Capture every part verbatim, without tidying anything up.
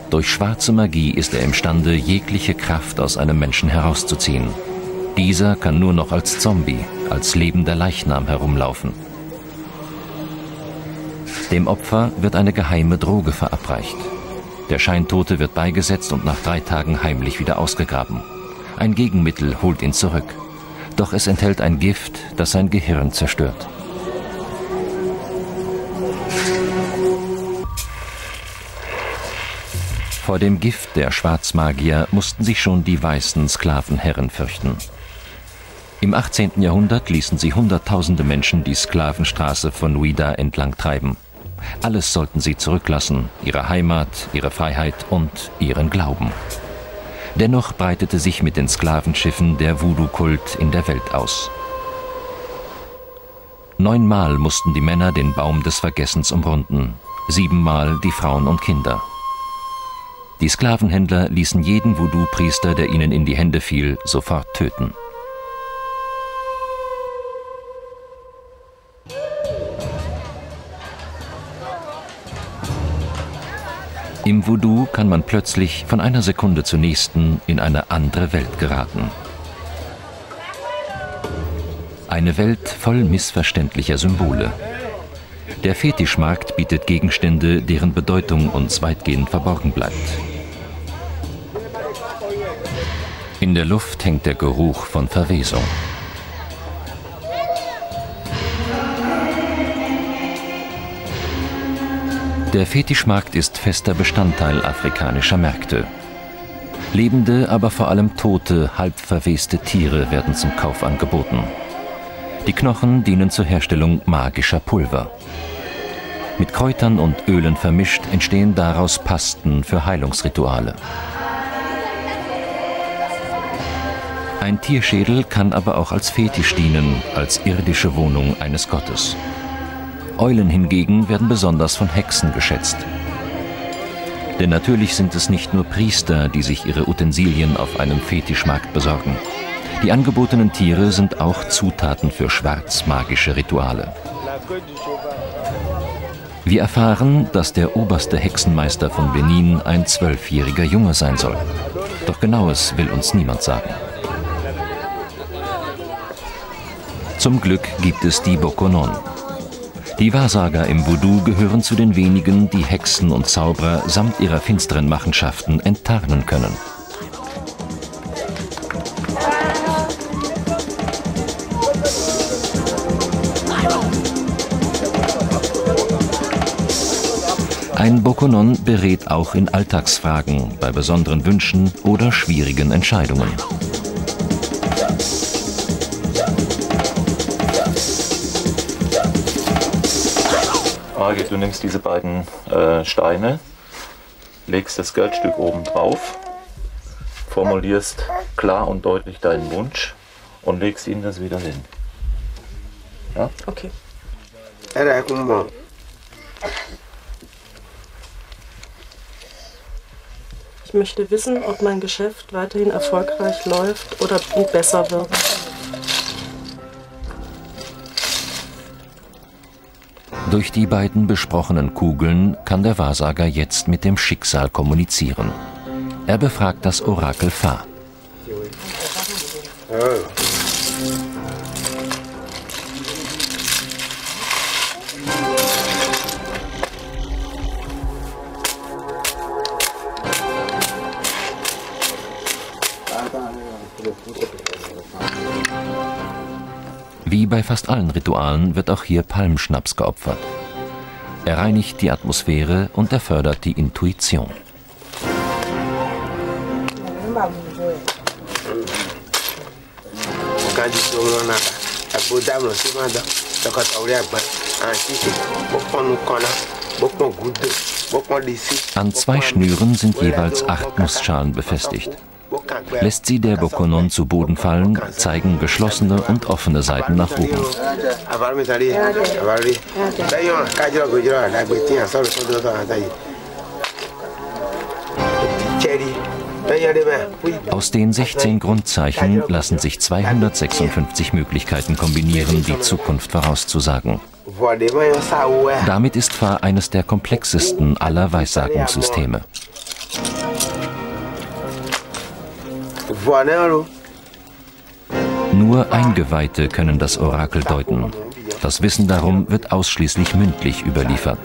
Durch schwarze Magie ist er imstande, jegliche Kraft aus einem Menschen herauszuziehen. Dieser kann nur noch als Zombie, als lebender Leichnam herumlaufen. Dem Opfer wird eine geheime Droge verabreicht. Der Scheintote wird beigesetzt und nach drei Tagen heimlich wieder ausgegraben. Ein Gegenmittel holt ihn zurück. Doch es enthält ein Gift, das sein Gehirn zerstört. Vor dem Gift der Schwarzmagier mussten sich schon die weißen Sklavenherren fürchten. Im achtzehnten Jahrhundert ließen sie hunderttausende Menschen die Sklavenstraße von Ouida entlang treiben. Alles sollten sie zurücklassen, ihre Heimat, ihre Freiheit und ihren Glauben. Dennoch breitete sich mit den Sklavenschiffen der Voodoo-Kult in der Welt aus. Neunmal mussten die Männer den Baum des Vergessens umrunden, siebenmal die Frauen und Kinder. Die Sklavenhändler ließen jeden Voodoo-Priester, der ihnen in die Hände fiel, sofort töten. Im Voodoo kann man plötzlich von einer Sekunde zur nächsten in eine andere Welt geraten. Eine Welt voll missverständlicher Symbole. Der Fetischmarkt bietet Gegenstände, deren Bedeutung uns weitgehend verborgen bleibt. In der Luft hängt der Geruch von Verwesung. Der Fetischmarkt ist fester Bestandteil afrikanischer Märkte. Lebende, aber vor allem tote, halb verweste Tiere werden zum Kauf angeboten. Die Knochen dienen zur Herstellung magischer Pulver. Mit Kräutern und Ölen vermischt entstehen daraus Pasten für Heilungsrituale. Ein Tierschädel kann aber auch als Fetisch dienen, als irdische Wohnung eines Gottes. Eulen hingegen werden besonders von Hexen geschätzt. Denn natürlich sind es nicht nur Priester, die sich ihre Utensilien auf einem Fetischmarkt besorgen. Die angebotenen Tiere sind auch Zutaten für schwarzmagische Rituale. Wir erfahren, dass der oberste Hexenmeister von Benin ein zwölfjähriger Junge sein soll. Doch Genaues will uns niemand sagen. Zum Glück gibt es die Bokonon. Die Wahrsager im Voodoo gehören zu den wenigen, die Hexen und Zauberer samt ihrer finsteren Machenschaften enttarnen können. Ein Bokonon berät auch in Alltagsfragen, bei besonderen Wünschen oder schwierigen Entscheidungen. Du nimmst diese beiden äh, Steine, legst das Geldstück oben drauf, formulierst klar und deutlich deinen Wunsch und legst ihnen das wieder hin. Ja? Okay. Ich möchte wissen, ob mein Geschäft weiterhin erfolgreich läuft oder besser wird. Durch die beiden besprochenen Kugeln kann der Wahrsager jetzt mit dem Schicksal kommunizieren. Er befragt das Orakel Fa. Wie bei fast allen Ritualen wird auch hier Palmschnaps geopfert. Er reinigt die Atmosphäre und er fördert die Intuition. An zwei Schnüren sind jeweils acht Nussschalen befestigt. Lässt sie der Bokonon zu Boden fallen, zeigen geschlossene und offene Seiten nach oben. Aus den sechzehn Grundzeichen lassen sich zweihundertsechsundfünfzig Möglichkeiten kombinieren, die Zukunft vorauszusagen. Damit ist Fa eines der komplexesten aller Weissagungssysteme. Nur Eingeweihte können das Orakel deuten. Das Wissen darum wird ausschließlich mündlich überliefert.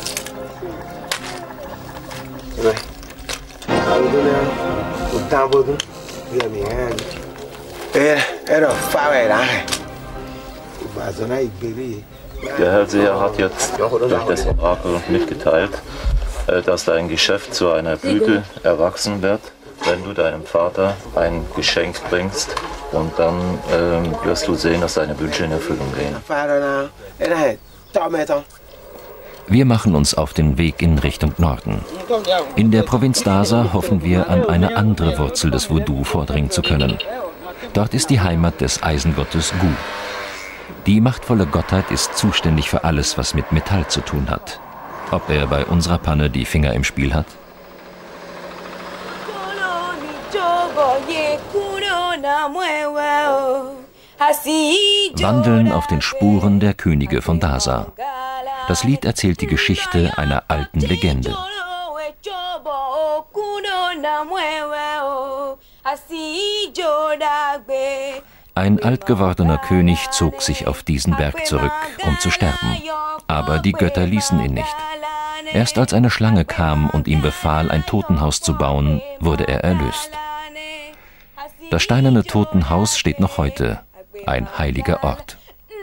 Der Hellseher hat jetzt durch das Orakel mitgeteilt, dass dein Geschäft zu einer Blüte erwachsen wird, wenn du deinem Vater ein Geschenk bringst. Und dann ähm, wirst du sehen, dass deine Wünsche in Erfüllung gehen. Wir machen uns auf den Weg in Richtung Norden. In der Provinz Dasa hoffen wir, an eine andere Wurzel des Voodoo vordringen zu können. Dort ist die Heimat des Eisengottes Gu. Die machtvolle Gottheit ist zuständig für alles, was mit Metall zu tun hat. Ob er bei unserer Panne die Finger im Spiel hat? Wandeln auf den Spuren der Könige von Dasa. Das Lied erzählt die Geschichte einer alten Legende. Ein alt gewordener König zog sich auf diesen Berg zurück, um zu sterben. Aber die Götter ließen ihn nicht. Erst als eine Schlange kam und ihm befahl, ein Totenhaus zu bauen, wurde er erlöst. Das steinerne Totenhaus steht noch heute, ein heiliger Ort.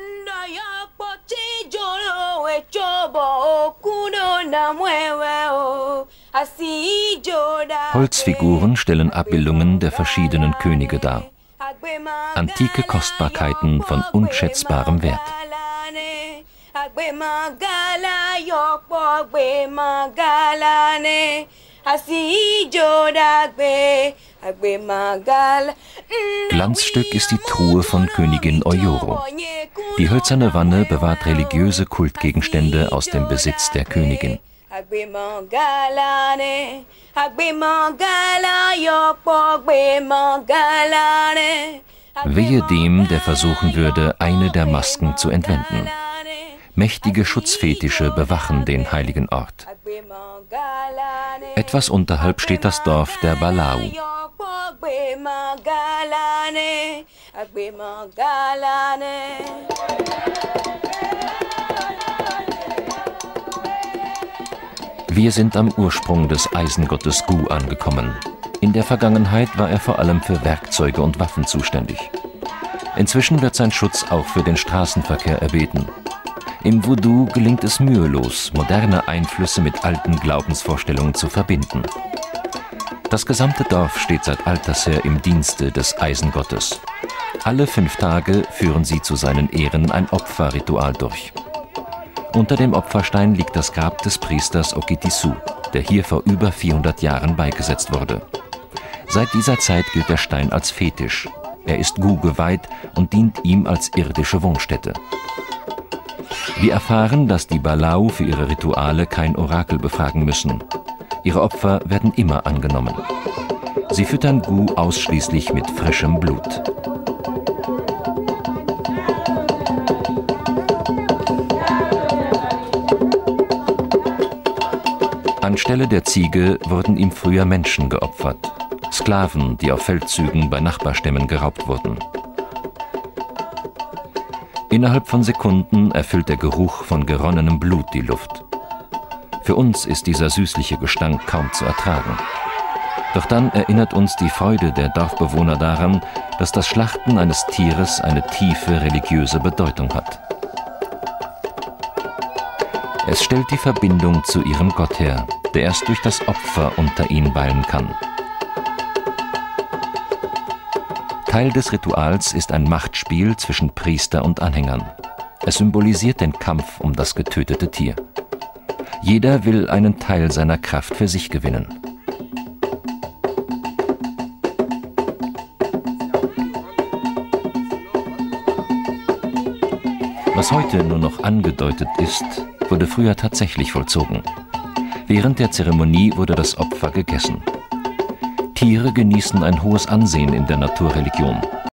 Holzfiguren stellen Abbildungen der verschiedenen Könige dar. Antike Kostbarkeiten von unschätzbarem Wert. Glanzstück ist die Truhe von Königin Oyoro. Die hölzerne Wanne bewahrt religiöse Kultgegenstände aus dem Besitz der Königin. Wehe dem, der versuchen würde, eine der Masken zu entwenden. Mächtige Schutzfetische bewachen den heiligen Ort. Etwas unterhalb steht das Dorf der Balau. Wir sind am Ursprung des Eisengottes Gu angekommen. In der Vergangenheit war er vor allem für Werkzeuge und Waffen zuständig. Inzwischen wird sein Schutz auch für den Straßenverkehr erbeten. Im Voodoo gelingt es mühelos, moderne Einflüsse mit alten Glaubensvorstellungen zu verbinden. Das gesamte Dorf steht seit alters her im Dienste des Eisengottes. Alle fünf Tage führen sie zu seinen Ehren ein Opferritual durch. Unter dem Opferstein liegt das Grab des Priesters Okitisu, der hier vor über vierhundert Jahren beigesetzt wurde. Seit dieser Zeit gilt der Stein als Fetisch. Er ist Gu geweiht und dient ihm als irdische Wohnstätte. Wir erfahren, dass die Balau für ihre Rituale kein Orakel befragen müssen. Ihre Opfer werden immer angenommen. Sie füttern Gu ausschließlich mit frischem Blut. Anstelle der Ziege wurden ihm früher Menschen geopfert. Sklaven, die auf Feldzügen bei Nachbarstämmen geraubt wurden. Innerhalb von Sekunden erfüllt der Geruch von geronnenem Blut die Luft. Für uns ist dieser süßliche Gestank kaum zu ertragen. Doch dann erinnert uns die Freude der Dorfbewohner daran, dass das Schlachten eines Tieres eine tiefe religiöse Bedeutung hat. Es stellt die Verbindung zu ihrem Gott her, der erst durch das Opfer unter ihnen weilen kann. Teil des Rituals ist ein Machtspiel zwischen Priester und Anhängern. Es symbolisiert den Kampf um das getötete Tier. Jeder will einen Teil seiner Kraft für sich gewinnen. Was heute nur noch angedeutet ist, wurde früher tatsächlich vollzogen. Während der Zeremonie wurde das Opfer gegessen. Tiere genießen ein hohes Ansehen in der Naturreligion.